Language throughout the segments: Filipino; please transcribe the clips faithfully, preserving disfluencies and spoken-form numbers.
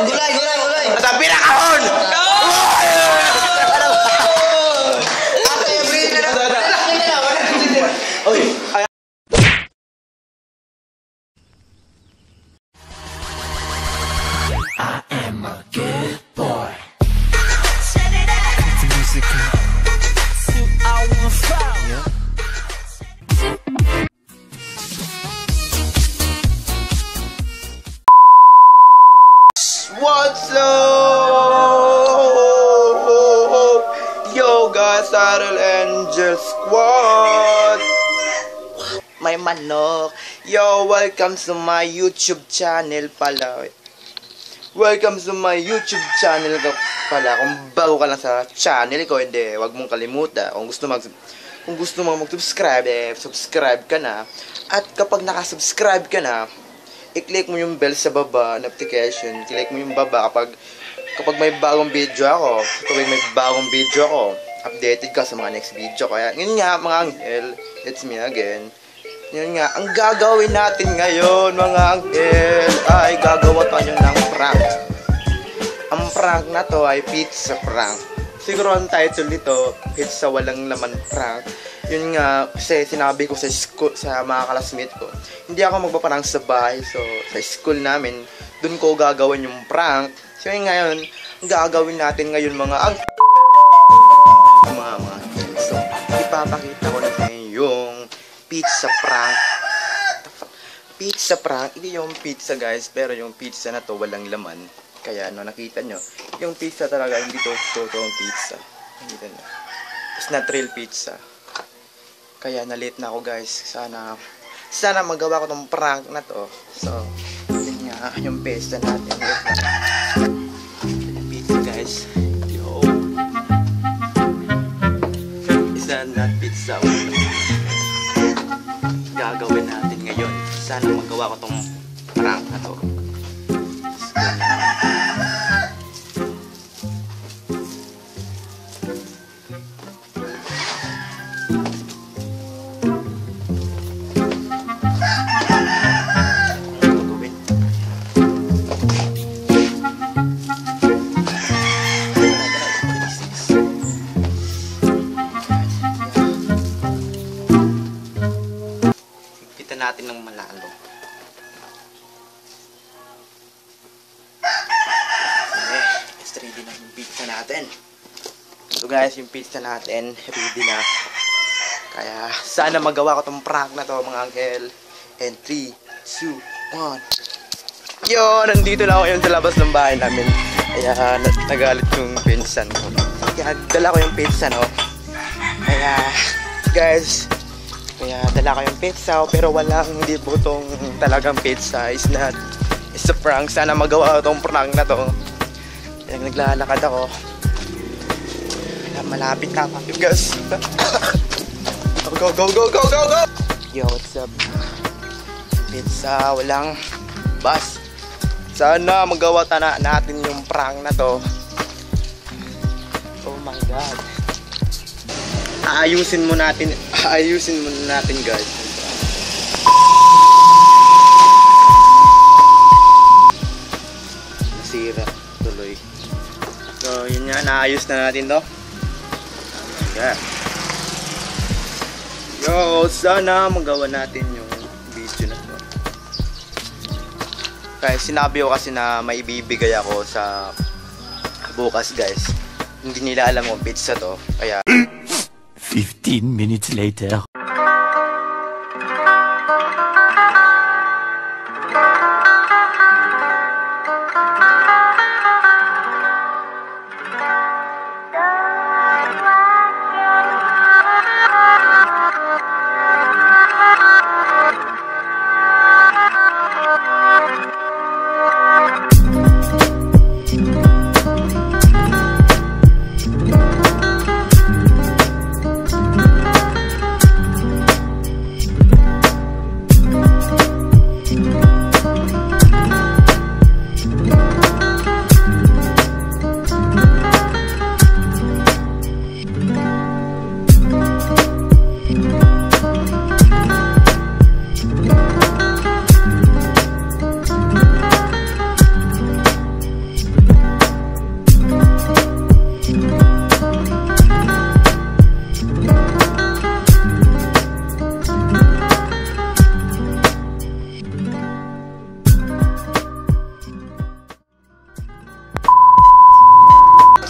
Gulay, gulay, gulay. Sa pinakahon! What's up? Yo guys, Saddle Angel Squad. May manok. Yo, welcome to my YouTube channel pala. Welcome to my YouTube channel pala. Kung bago ka lang sa channel ko, hindi, wag mong kalimutan. Kung gusto mag kung gusto mo mag-subscribe, eh, subscribe ka na. At kapag naka-subscribe ka na, i-click mo yung bell sa baba, notification. Click mo yung baba kapag kapag may bagong video ako. Kapag may bagong video ako, updated ka sa mga next video. Kaya, yun nga, mga anghel, it's me again. Yun nga, ang gagawin natin ngayon, mga anghel, ay gagawa tayo ng prank. Ang prank na to ay pizza prank. Siguro ang title nito, pizza walang laman prank. Yun nga, kasi sinabi ko sa school, sa mga classmate ko, hindi ako magpaprank sa bahay. So, sa school namin, dun ko gagawin yung prank. So, yun ngayon, gagawin natin ngayon mga ang mga mga so, ipapakita ko na sa inyo yung pizza prank. Pizza prank, hindi yung pizza guys, pero yung pizza na to walang laman. Kaya no, nakita nyo, yung pizza talaga, hindi to totoong pizza. Nakita nyo. It's not real pizza. Kaya na-late na ako guys. Sana sana magawa ko tong prank na to. So, yun nga yung pizza natin. Yung pizza guys. Yo. Is that not pizza? Gagawin natin ngayon. Sana magawa ko tong prank na to. Natin ng malalo. Okay, it's ready na yung pizza natin. So guys, yung pizza natin ready na. Kaya sana magawa ko tong prank na to mga uncle. And three, two, one. Yo, nandito lang ako yun sa labas ng bahay namin. Kaya nagalit yung pinsan ko. Kaya dala ko yung pizza, no? Kaya guys, kaya dala ko yung pizza, pero walang, hindi po itong talagang pizza. It's not, it's a prank. Sana magawa ko itong prank na to. Kaya naglalakad ako. Kaya malapit na ako. Guys, go, go, go, go, go, go, go! Yo, what's up? Pizza, walang bus. Sana magawa na natin yung prank na to. Oh my God. Aayusin mo natin, aayusin mo natin guys. Nasira tuloy. So yun nga, naayos na natin to. Yeah. Yo, sana magawa natin yung video na to. Kaya sinabi ko kasi na may ibibigay ako sa bukas guys. Hindi nila alam kung pizza to. Kaya fifteen minutes later.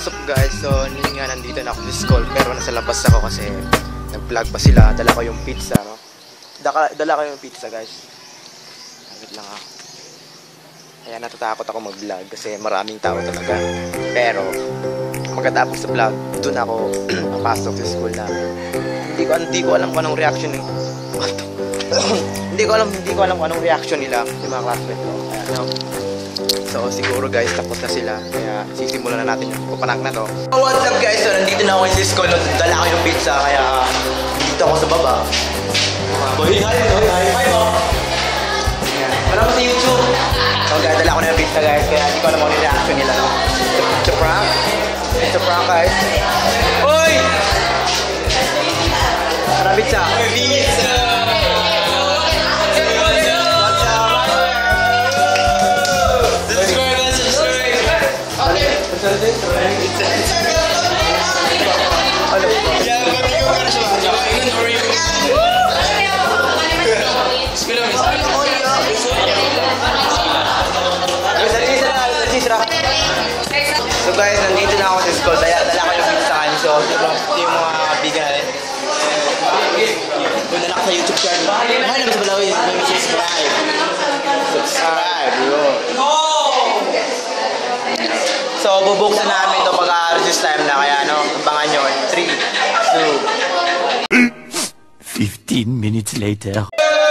what's up guys? So, yun nga, nandito na ako sa school pero nasa labas ako kasi nag-vlog pa sila. Dala ko yung pizza, no? Dala, dala ko yung pizza guys. Wait lang ako. Kaya natatakot ako mag-vlog kasi maraming tao talaga. Pero, pagkatapos sa vlog, doon ako papasok sa school namin. Hindi ko, hindi ko alam kung anong reaction eh. hindi ko alam, hindi ko alam kung anong reaction nila yung mga classmates ko. Kaya, no? So siguro guys, tapos na sila. Kaya sisimulan na natin yung pupanak na to. So what's up guys? So nandito na ako in this school. Dala ko yung pizza. Kaya dito ako sa baba. Boy, hi! Boy, hi! Hi mo! Wala ko sa YouTube. So guys, dala ko na yung pizza guys. Kaya hindi ko alam kung yung reaction nila. No? It's a prank. It's a prank guys. Uy! Tara pizza. Pizza! So guys, nandito na ako sa school. Dala, dala ko yung pizza kain. So, ito yung mga bigay. Kung dala ko sa YouTube channel. Mahal naman sa Balawin. Subscribe. Subscribe, yun. So, bubuksan namin ito pag-a-resist time na. Kaya, ano, abangan nyo. three, two, Fifteen minutes later.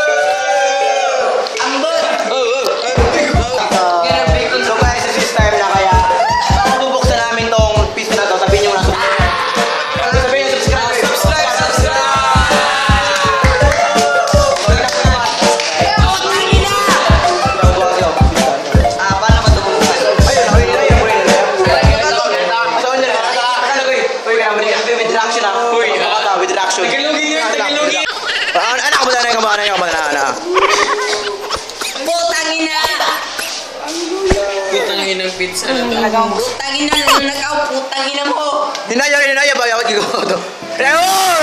Pizza na to. Talagang putangin na lang nag-aw, putangin na mo. Hinaya, hinaya ba? Yawat ko ito. Reo!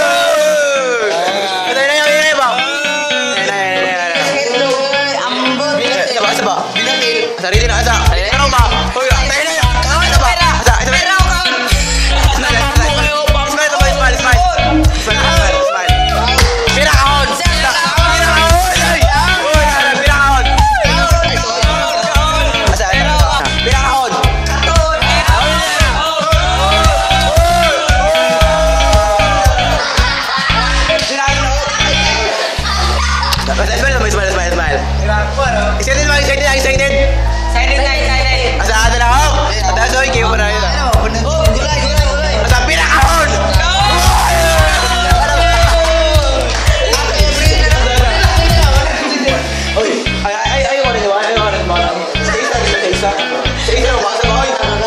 Ito, hinaya, hinaya ba? Hinaya, hinaya, hinaya. Ambot. Asa ba, asa ba? Sarili na, asa. Sarili na ba? Hoy, asa, hinaya. Asa ba? Asa, asa ba? Pero ka. Smile, smile, smile, smile, smile. Smile, smile, smile. Pira kahon. Pira kahon. Uy, pira kahon. Asa, pira kahon. Smile, smile, smile. Excited ba? Excited na, excited? Excited na, excited. Asa, ada na ako? Ada sa kayo pa na yun. Oh, gulay, gulay, gulay. Asa, pira kahon. Uy, ay, ay, ay, ayaw ka rin, ayaw ka rin. Sa isa, sa isa. Sa isa, basa ba?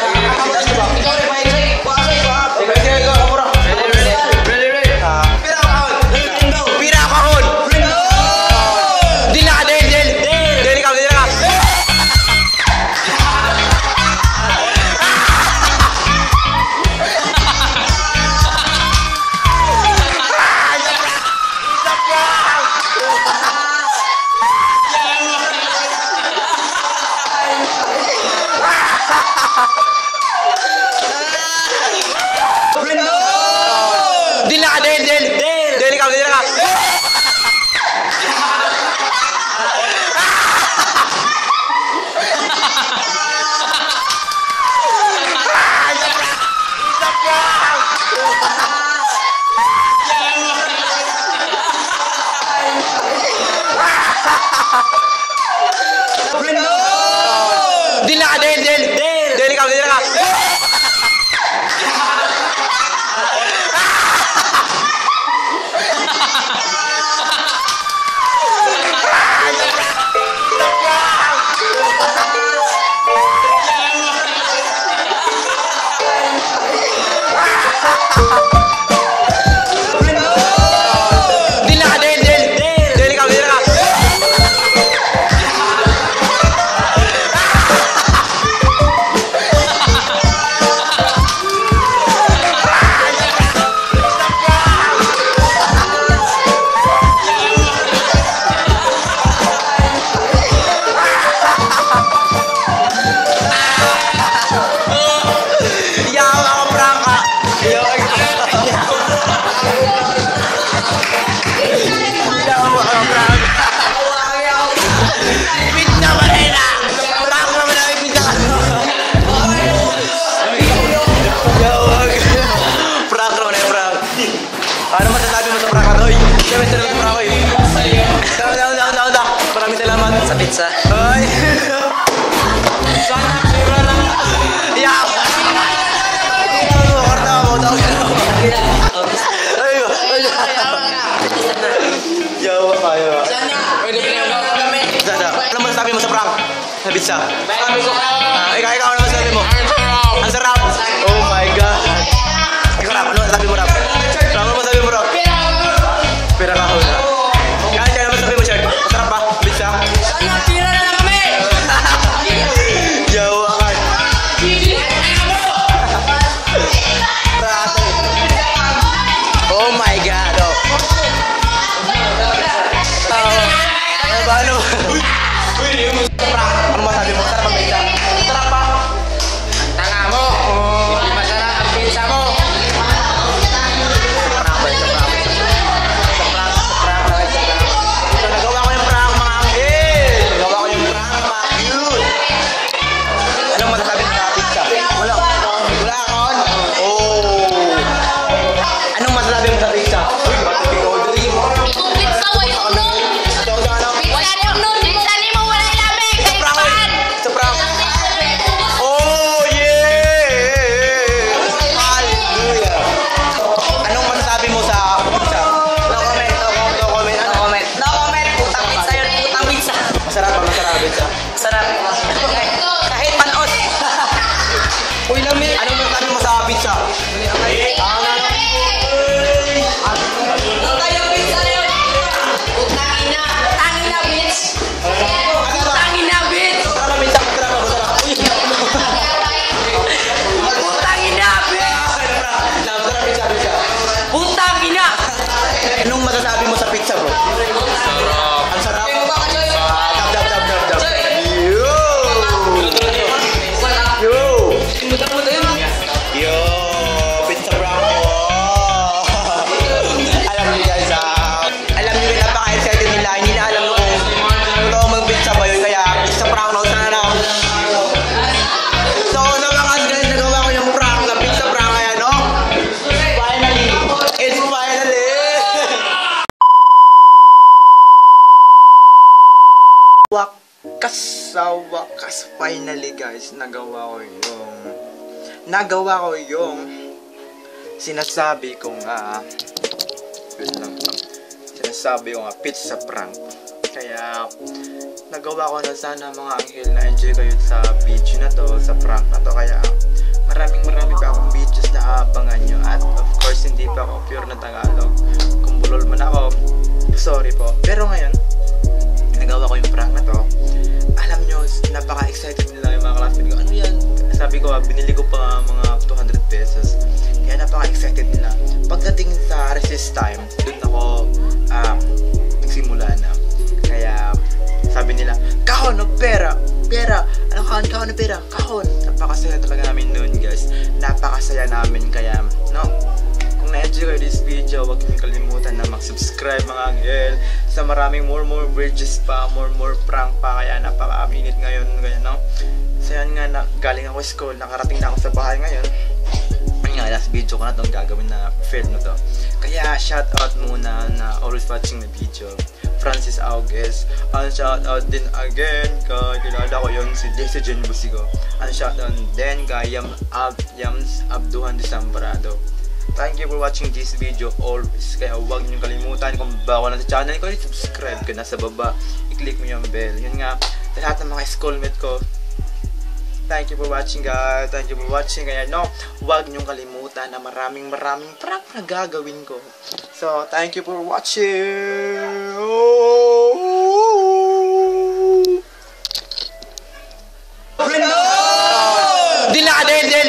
Dila ka, Del, Del! Del, ikaw, Del ka! Dila ka, Del, Del! Del, ikaw, Del ka! pizza. Ay! Sana pira lang. Yaw! Korta mo, tawag ka mo. Ayo, ayo. Yaw, ayo. Sana. Pwede pinagawa kami. Sana. Ano masasabi mo sa prank? Sa pizza? Sabi ko. Ah, ikaw, ikaw, ano masasabi mo? Ang sarap! Oh my God! Ikaw, Rap, ano masasabi mo, Rap? Rap, ano masasabi mo, Rap? Pira ka ho na. Yan, yan, ano masasabi mo, Chad? Masarap ba? Pizza? Sana pira na lang kami. Yaw, akal. Oh my God, oh. Ano ba, ano? Ano masabi mo? Masarap ang pizza? Masarap ba? Tanga mo. Hindi masarap ang pizza mo. Prank ba? Sa prank? Sa prank? Sa prank? Sa prank? So, nagawa ko yung prank, mga anghel! Nagawa ko yung prank, mga cute! Anong masasabi mo sa pizza? Wala. Wala akon? Oh! Anong masasabi mo sa pizza? Uy, bakit ikaw din? Pizza way uno. Ito, ano? Way uno. Pizza ni mo wala lamig. Sa prank eh! Sa prank! Oh, yeah! Hallelujah! Anong masasabi mo sa pizza? No comment, no comment, no comment. No comment. No comment. Putang pizza yun. Putang pizza. Masarap ba? Masarap pizza? Sarap. Kahit panos. Uy, lami! Anong masasabi mo sa pizza? Eh, ang ano? Tayo pizza na yun. Putang ina. Putang ina, bitch. Putang ina, bitch. Masarap pizza? Masarap ba? Masarap? Uy! Putang ina, bitch. Masarap pizza, pizza. Putang ina. Anong masasabi mo sa pizza, bro? Ang sarap. Ah, dab, dab, dab, dab, dab. Yo! Yo! Yo! Pizza Bravo! Alam niyo guys, ah, alam niyo yun, napaka-excited nila. Hindi na alam kung kung mag-pizza ba yun. Kaya pizza prank na sana na. So, sa mga guys, nagawa ko yung prank na pizza prank. Kaya, no? Finally! It's finally! Wakas sa wakas, finally guys, nagawa ko yung nagawa ko yung sinasabi ko nga wait lang, sinasabi ko nga pizza prank. Kaya nagawa ko na, sana mga anghel na enjoy kayo sa video na to, sa prank na to. Kaya maraming maraming pa akong videos na abangan nyo. At of course hindi pa ako pure na Tagalog. Kung bulol man ako, sorry po. Pero ngayon nagawa ko yung prank na to. Alam nyo, napaka-excited nila yung mga classmates ko. Ano yan? Sabi ko, binili ko pa mga two hundred pesos. Kaya napaka-excited nila. Pagdating sa recess time, dun ako uh, nagsimula na. Kaya sabi nila, kahon ng pera! Pera! Ano kahon? Kahon ng pera! Kahon! Napakasaya talaga namin noon guys. Napakasaya namin. Kaya, no? Kung na-enjoy kayo this video, huwag niyo kalimutan na mag-subscribe mga anghel. Sa maraming more more bridges pa, more more prank pa. Kaya napaka-minute ngayon. Kaya, no? So yan nga, na, galing ako school, nakarating na ako sa bahay ngayon. Yan nga, last video ko na itong gagawin na film na to. Kaya shout out muna na always watching my video, Francis Augues. And shout out din again kay kilala ko yun, si Jesse Jen Busigo. And shout out din kay Yam Ab Yams Abduhan Desambrado. Thank you for watching this video always. Kaya huwag niyo kalimutan, kung bago na sa channel ko, subscribe ka na sa baba. I-click mo yung bell. Yun nga, sa lahat ng mga schoolmate ko, thank you for watching guys. Thank you for watching. Kaya no, huwag niyong kalimutan na maraming maraming prank na gagawin ko. So, thank you for watching. Oh! Dila, din, din.